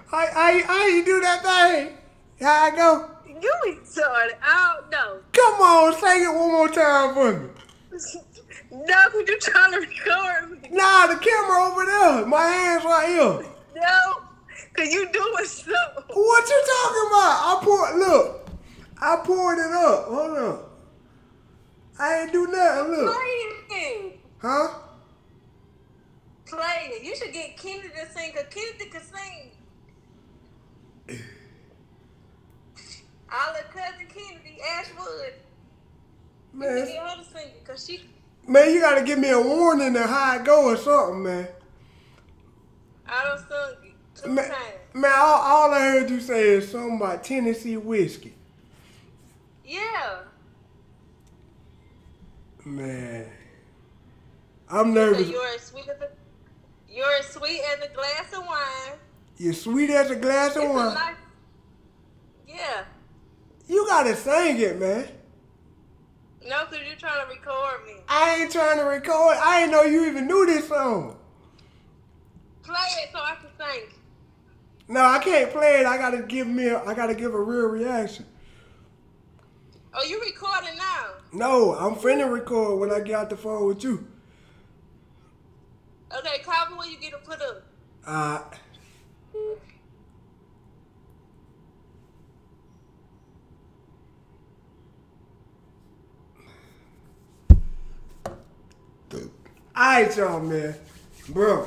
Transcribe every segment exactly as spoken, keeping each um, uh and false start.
I, I, I ain't do that thing. How I go? You retarded. I don't know. Come on, sing it one more time for me. No, because you trying to record me. Nah, the camera over there. My hands right here. No, because you doing something. What you talking about? I poured, look. I poured it up. Hold on. I ain't do nothing, look. Play it. Huh? Play it. You should get Kennedy to sing, because Kennedy can sing. All the cousin Kennedy, Ashwood. Man, you can get her to sing it, because she... man, you gotta give me a warning of how it go or something, man. I done sung it two Man, times. man all, all I heard you say is something about Tennessee whiskey. Yeah. Man, I'm nervous. So you're as sweet as a, you're as sweet as a glass of wine. You're sweet as a glass of It's wine. a nice, yeah. You gotta sing it, man. No, because you're trying to record me. I ain't trying to record. I ain't know you even knew this song. Play it so I can sing. No, I can't play it. I gotta give me. A, I gotta give a real reaction. Oh, you recording now? No, I'm finna record when I get out the phone with you. Okay, call me when you get it put up. Uh. Alright, y'all, man. Bro.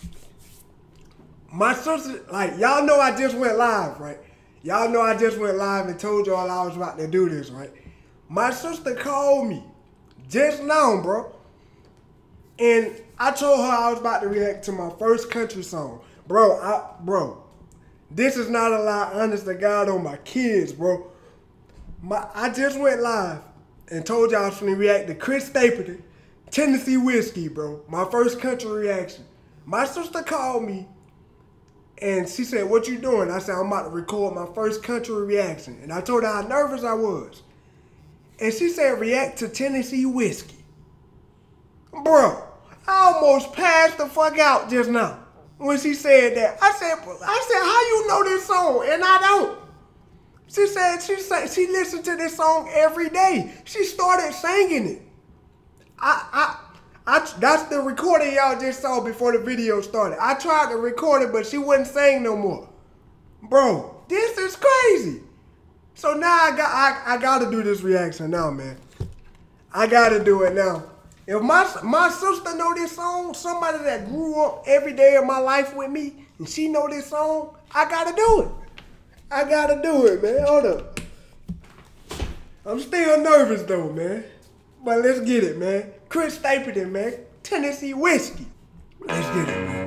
My sister, like, y'all know I just went live, right? Y'all know I just went live and told y'all I was about to do this, right? My sister called me just now, bro. And I told her I was about to react to my first country song. Bro, I, bro, this is not a lie, honest to God, on my kids, bro. My, I just went live and told y'all I was going to react to Chris Stapleton, Tennessee Whiskey, bro. My first country reaction. My sister called me and she said, what you doing? I said, I'm about to record my first country reaction. And I told her how nervous I was. And she said, react to Tennessee Whiskey. Bro, I almost passed the fuck out just now when she said that. I said, I said, how you know this song? And I don't. She said she said she listened to this song every day. She started singing it. I I I that's the recording y'all just saw before the video started. I tried to record it, but she wouldn't sing no more. Bro, this is crazy. So now I got I, I gotta do this reaction now, man. I gotta do it now. If my my sister know this song, somebody that grew up every day of my life with me, and she know this song, I gotta do it. I gotta do it, man. Hold up. I'm still nervous though, man. But let's get it, man. Chris Stapleton, man. Tennessee Whiskey. Let's get it, man.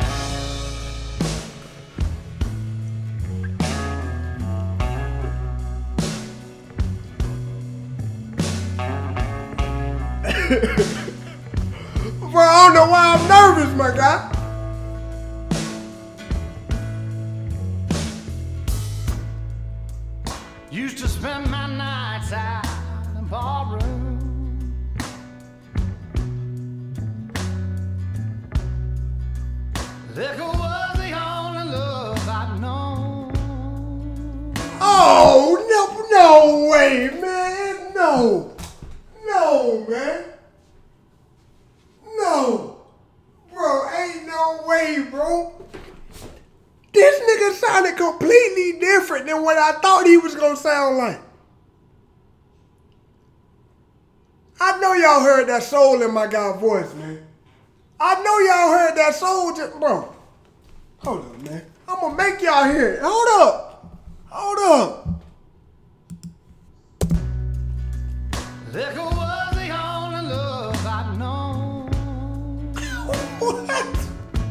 Bro, I don't know why I'm nervous, my guy. Used to spend my nights out in the barroom. Liquor was the only love I'd known. Oh, no, no way, man. No. No, man. No. Bro, ain't no way, bro. This nigga sounded completely different than what I thought he was gonna sound like. I know y'all heard that soul in my guy's voice, man. I know y'all heard that soul just, bro. Hold up, man. I'm gonna make y'all hear it. Hold up. Hold up. Liquor was the only love I'd known. What?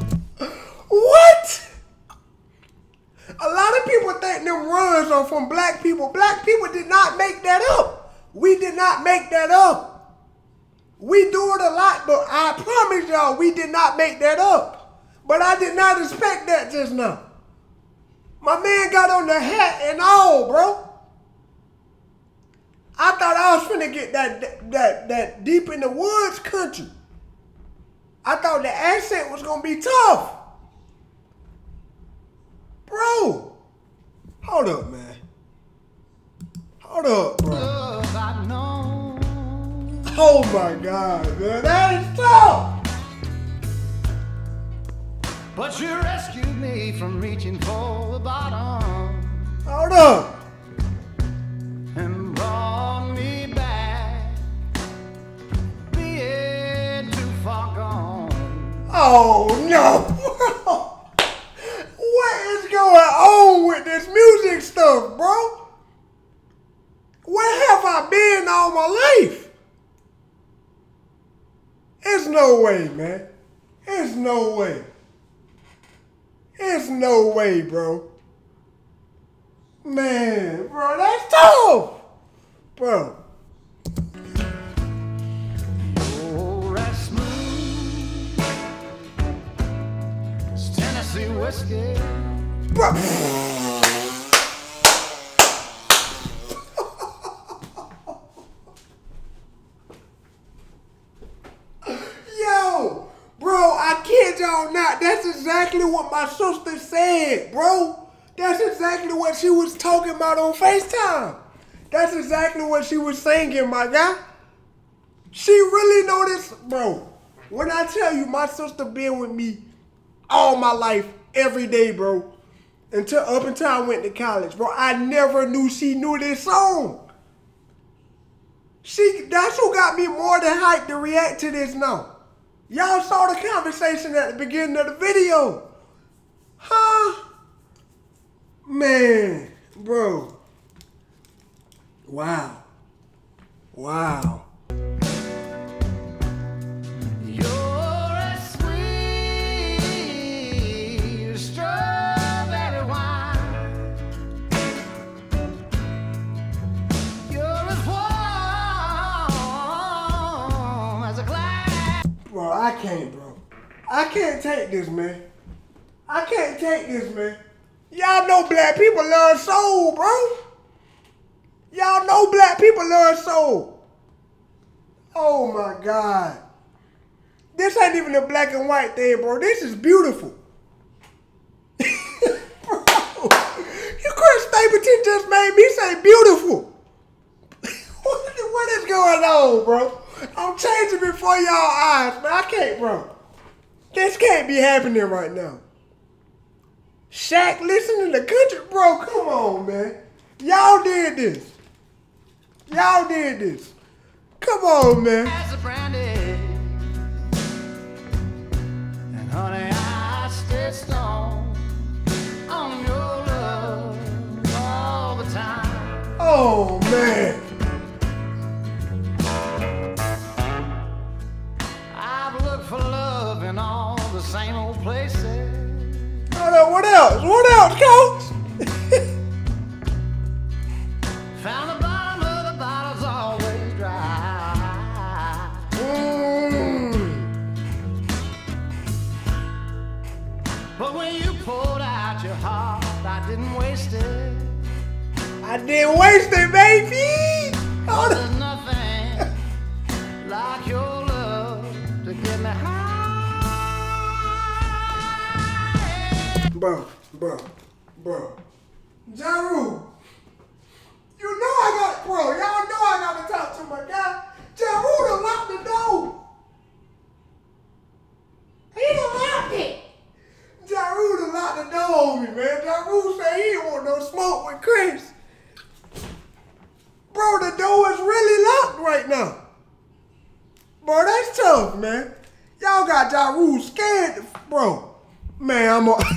What? A lot of people think them runs are from black people. Black people did not make that up. We did not make that up. We do it a lot, but I promise y'all, we did not make that up. But I did not expect that just now. My man got on the hat and all, bro. I thought I was finna get that, that, that deep in the woods country. I thought the accent was gonna be tough. Bro, hold up, man. Hold up, bro. Love I know. Oh my God, man, that is tough. But you rescued me from reaching for the bottom Hold up. and brought me back, being too far gone. Oh no, bro. What is going on with this music stuff, bro? Where have I been all my life? There's no way, man. There's no way. There's no way, bro. Man, bro, that's tough. Bro. Oh, that's smooth. It's Tennessee whiskey. Bro. Yo, bro, I kid y'all not. That's exactly what my sister said, bro. That's exactly what she was talking about on FaceTime. That's exactly what she was singing, my guy. She really know this, bro. When I tell you my sister been with me all my life, every day, bro. Until up until I went to college, bro. I never knew she knew this song. She that's who got me more than hyped to react to this now. Y'all saw the conversation at the beginning of the video. Huh? Man, bro. Wow. Wow. You're as sweet as strawberry wine. You're as warm as a glass. Bro, I can't, bro. I can't take this, man. I can't take this, man. Y'all know black people love soul, bro. Y'all know black people love soul. Oh my God. This ain't even a black and white thing, bro. This is beautiful. Bro, you Chris Stapleton just made me say beautiful. what, what is going on, bro? I'm changing before y'all eyes, man. I can't, bro. This can't be happening right now. Shaq listening to country, bro. Come on, man. Y'all did this. Y'all did this. Come on, man. As a brandy. And honey, I stay strong on your love all the time. Oh, man. I've looked for love in all the same old places. Hold on, what else? What else, coach? Found the bottom of the bottle's always dry. Mm. But when you poured out your heart, I didn't waste it. I didn't waste it, baby. Hold There's on. nothing like your love to get me high. Bro, bro, bro. Jaru. You know I got, bro, y'all know I got to talk to my guy. Jaru done locked the door. He done locked it. Jaru done locked the door on me, man. Jaru said he didn't want no smoke with Chris. Bro, the door is really locked right now. Bro, that's tough, man. Y'all got Jaru scared, bro. Man, I'm on.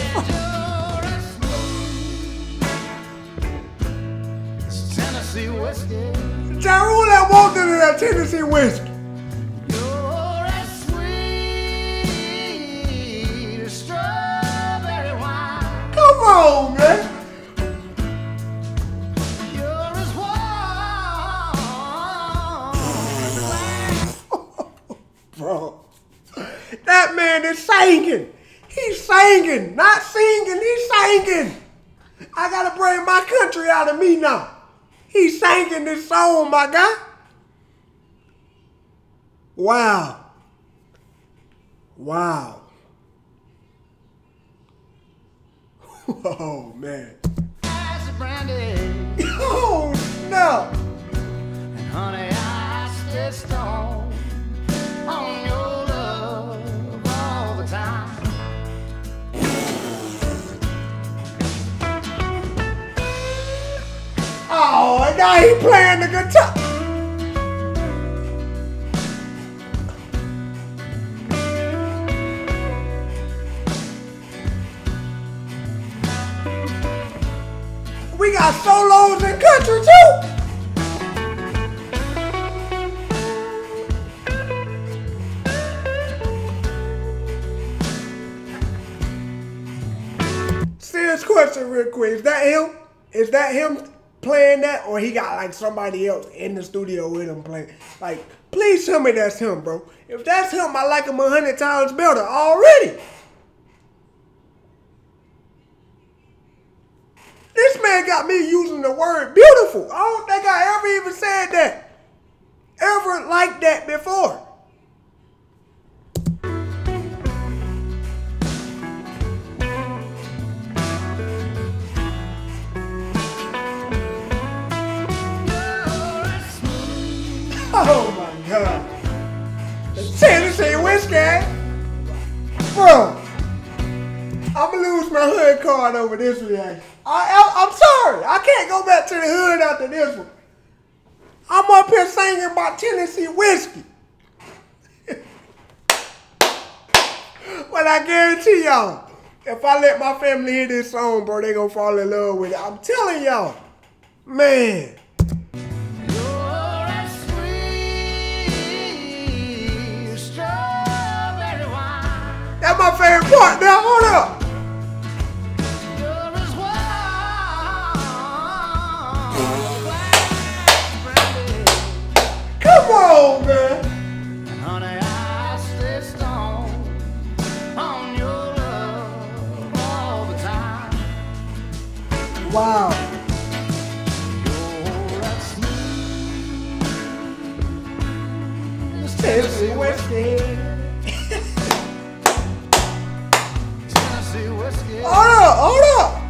Tennessee whiskey. Jaru that walked into that Tennessee whiskey. You're as sweet as strawberry wine. Come on, man. You're as warm. Bro, that man is singing. He's singing, not singing, he's singing. I gotta bring my country out of me now. He's singing this song, my guy. Wow. Wow. Oh, man. Glass of brandy. Oh, no. And honey, I stay stoned on your love all the time. Oh, and now he playing the guitar. We got solos in country too. Serious question real quick. Is that him? Is that him playing that, or he got like somebody else in the studio with him playing? Like, please tell me that's him, bro. If that's him, I like him a hundred times better already. This man got me using the word beautiful. I don't think I ever even said that. Ever like that before. Oh my God. The Tennessee whiskey. Bro, I'm going to lose my hood card over this reaction. I, I, I'm sorry. I can't go back to the hood after this one. I'm up here singing about Tennessee whiskey. But I guarantee y'all, if I let my family hear this song, bro, they gonna fall in love with it. I'm telling y'all, man. That's my favorite part. Now, hold up. Come on, man. Honey, I stay stoned on your love all the time. Wow. You're that sweet Tennessee whiskey. Tennessee whiskey. Hold up, hold up.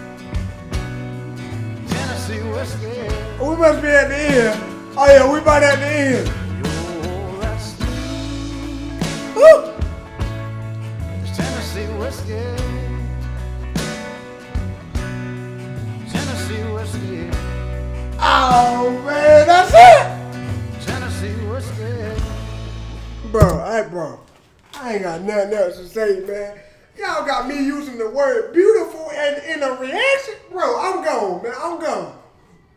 Tennessee whiskey. We must be at the end. Oh yeah, we about at the end. You're that sweet Woo. Tennessee whiskey. Tennessee whiskey. Oh man, that's it. Tennessee whiskey. Bro, I bro, I ain't got nothing else to say, man. Y'all got me using the word beautiful and in a reaction. Bro, I'm gone, man. I'm gone.